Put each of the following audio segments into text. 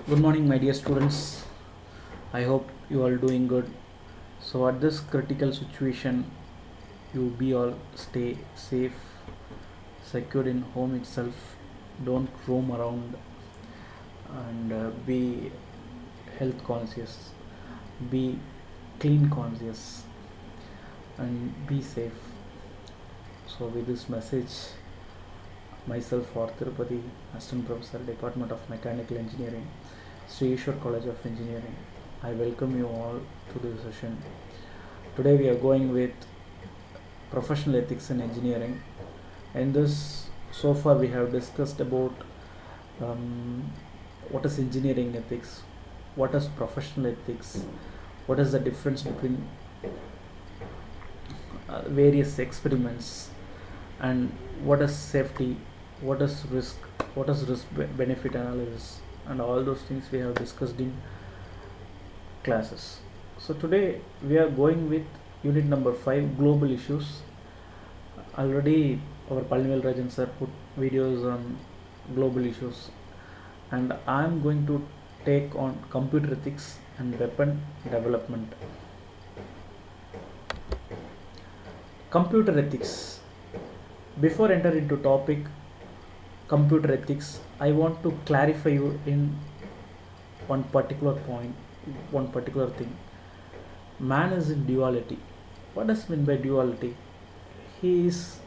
Good morning, my dear students. I hope you all doing good. So at this critical situation, you be all stay safe, secured in home itself. Don't roam around and be health conscious, be clean conscious, and be safe. So with this message, myself Arthur Tirupati, Assistant Professor, Department of Mechanical Engineering, Sri Ishwar College of Engineering. I welcome you all to this session. Today we are going with professional ethics in engineering. In this, so far we have discussed about what is engineering ethics, what is professional ethics, what is the difference between various experiments, and what is safety, what is risk, what is risk benefit analysis, and all those things we have discussed in classes. So today we are going with unit number 5, global issues. Already our Palnivel Rajan sir put videos on global issues, and I am going to take on computer ethics and weapon development. Computer ethics. Before enter into topic computer ethics, I want to clarify you in one particular point, one particular thing. Man is in duality. What does mean by duality? He is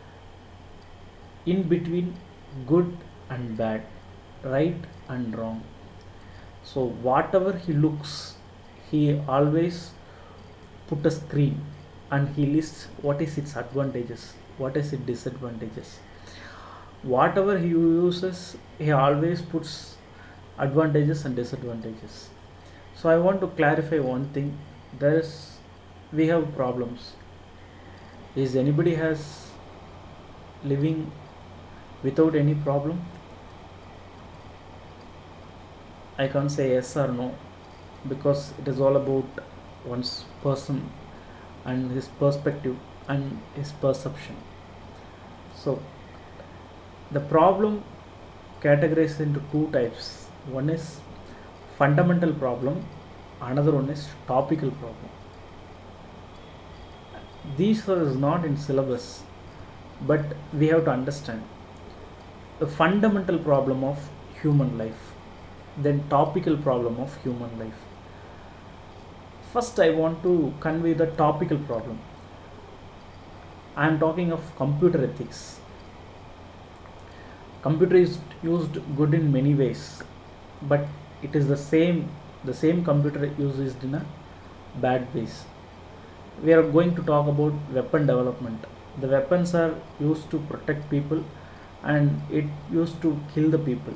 in between good and bad, right and wrong. So whatever he looks, he always put a screen and he lists what is its advantages, what is its disadvantages. Whatever he uses, he always puts advantages and disadvantages. So I want to clarify one thing. We have problems. Is anybody has living without any problem? I can't say yes or no, because it is all about one's person and his perspective and his perception. So the problem categorized into two types. One is fundamental problem, another one is topical problem. These are not in syllabus, but we have to understand the fundamental problem of human life, then topical problem of human life. First I want to convey the topical problem. I am talking of computer ethics. Computer is used good in many ways, but it is the same computer used in a bad ways. We are going to talk about weapon development. The weapons are used to protect people and it used to kill the people.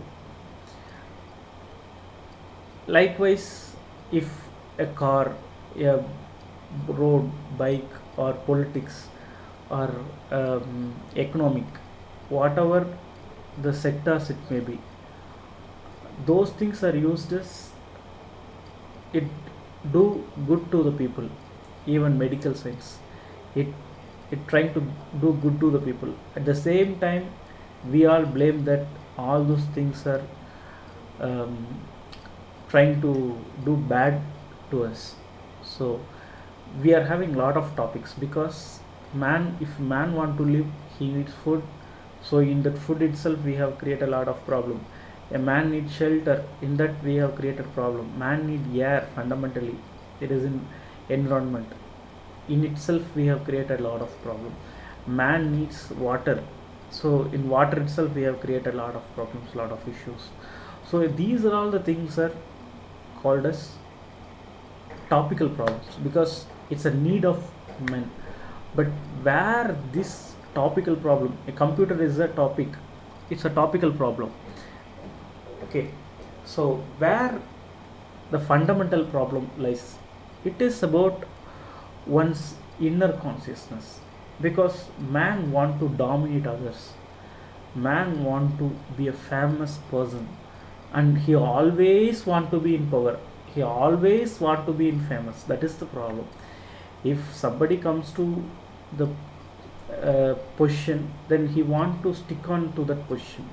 Likewise, if a car, a road, bike, or politics, or economic, whatever the sectors it may be, those things are used as it do good to the people. Even medical science, it trying to do good to the people. At the same time, we all blame that all those things are trying to do bad to us. So we are having lot of topics, because if man want to live, he needs food. So in that food itself we have created a lot of problem. A man needs shelter, in that we have created problem. Man need air, fundamentally it is in environment, in itself we have created a lot of problem. Man needs water, so in water itself we have created a lot of problems, lot of issues. So these are all the things are called as topical problems, because it's a need of men. But where this topical problem, a computer is a topic, it's a topical problem. Okay, so where the fundamental problem lies, it is about one's inner consciousness, because man want to dominate others, man want to be a famous person, and he always want to be in power, he always want to be in famous. That is the problem. If somebody comes to the position, then he want to stick on to that position.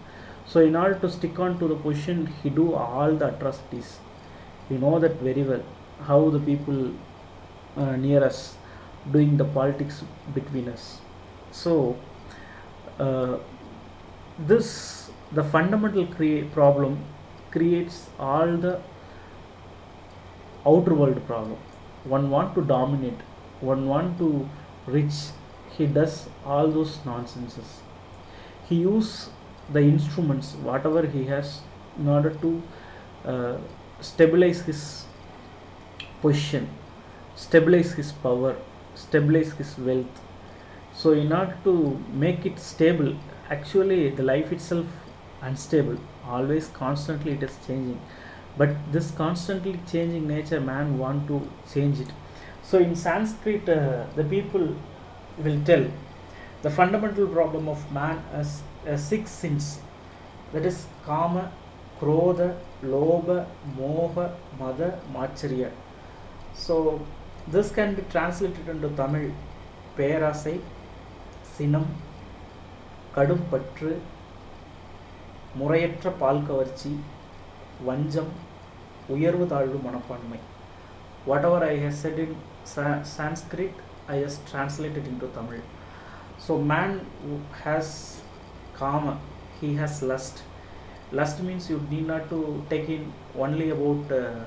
So in order to stick on to the position, he do all the atrocities. You know that very well, how the people near us doing the politics between us. So uh, this the fundamental problem creates all the outer world problem. One want to dominate, one want to reach, he does all those nonsenses. He use the instruments whatever he has in order to uh, stabilize his position, stabilize his power, stabilize his wealth. So in order to make it stable, actually the life itself unstable, always constantly it is changing, but this constantly changing nature man want to change it. So in Sanskrit the people will tell the fundamental problem of man as six sins, that is kama, krodha, lobha, moha, mada, machariya. So this can be translated into Tamil: பேராசை, சினம், கடும் பற்று, முறையற்ற பால் கவர்ச்சி, வஞ்சம், உயர்வு தாழ்வு மனப்பான்மை. Whatever I have said in Sanskrit, I just translated into Tamil. So man has kama, he has lust. Lust means you need not to take in only about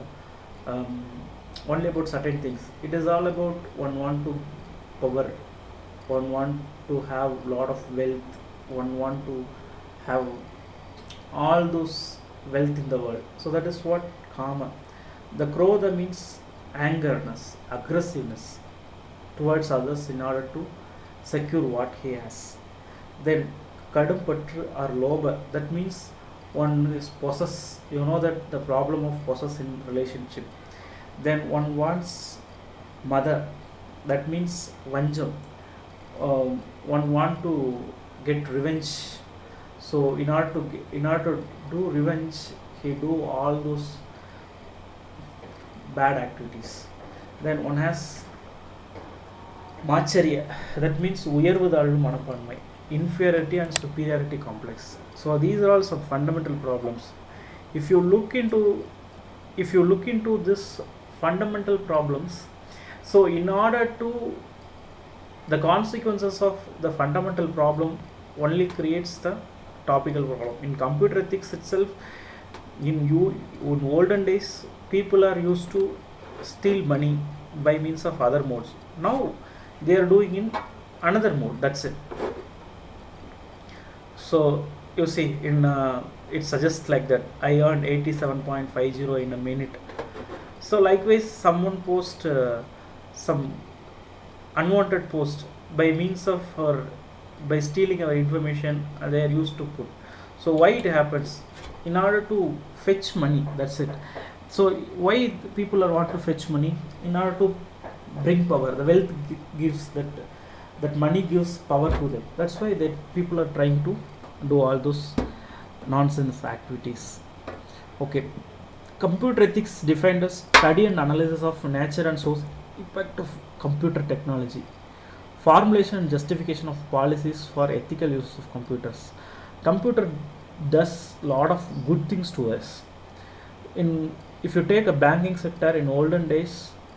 certain things. It is all about one want to power, one want to have lot of wealth, one want to have all those wealth in the world. So that is what kama. The krodha means angerness, aggressiveness towards others in order to secure what he has. Then kadam patru or lobha, that means one is possess, you know that the problem of possess in relationship. Then one wants mother, that means vanjam, one want to get revenge. So in order to do revenge, he do all those bad activities. Then one has machariya, that means uyarvu thalvu manapanmai, inferiority and superiority complex. So these are all some fundamental problems. If you look into this fundamental problems, so in order to the consequences of the fundamental problem only creates the topical problem. In computer ethics itself, in olden days people are used to steal money by means of other modes. Now they are doing in another mode, that's it. So you see in it suggests like that I earned 87.50 in a minute. So likewise someone post some unwanted post by means of or by stealing our information, they are used to put. So why it happens? In order to fetch money, that's it. So why people are want to fetch money? In order to bring power. The wealth gives that money gives power to them. That's why that people are trying to do all those nonsense activities. Okay, computer ethics defined as study and analysis of nature and source impact of computer technology, formulation and justification of policies for ethical use of computers. Computer does lot of good things to us. If you take a banking sector in olden days,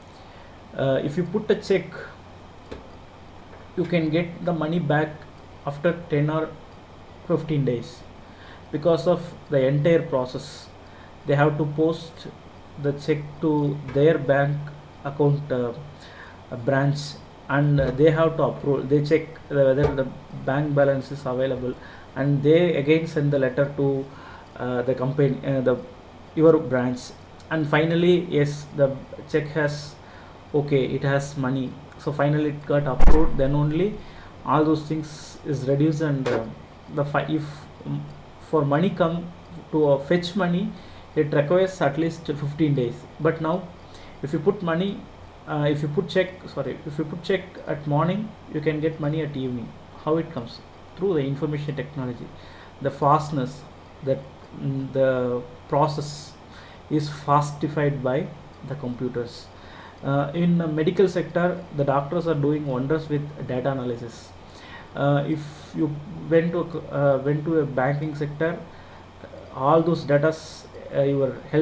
if you put a check, you can get the money back after 10 or 15 days because of the entire process. They have to post the check to their bank account branch, and they have to approve, they check whether the bank balance is available, and they again send the letter to the company, your branch, and finally yes, the check has okay, it has money. So finally it got approved, then only all those things is reduced, and if for money come to fetch money, it requires at least 15 days. But now if you put money, if you put check at morning, you can get money at evening. How it comes? Through the information technology, the fastness, that the process is fastified by the computers. In the medical sector, the doctors are doing wonders with data analysis. If you went to a banking sector, all those data, your health